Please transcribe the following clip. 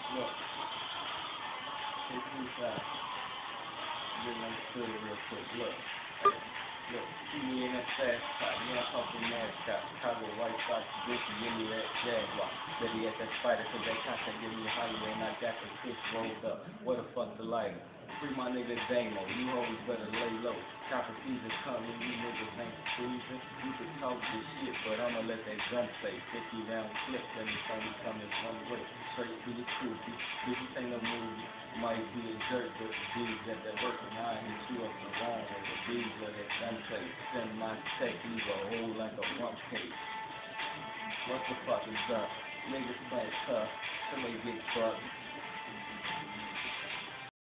Look, take two sides. Get understood real quick. Look, hey, look, see me in that fast car. Yeah, I'm talking NASCAR. Chicago White Sox, Gucci, give me that Jaguar. Steady at that spider, cause that contact give me higher, and I got the fish rolled up. What the fuck the lighter? Free my nigga Damo, you always better lay low. Chopper season coming, you niggas ain't freezing. You can talk this shit, but I'ma let that gun say 50 round clip, let me only coming one way. Straight to the truth, this ain't no movie. Might be a jerk, but the dudes at that work and I hit you up the wrong way. The dudes let that gun say, send my tech, leave a hole like a rump cake. What the fuck is up? Niggas play tough till they get fucked.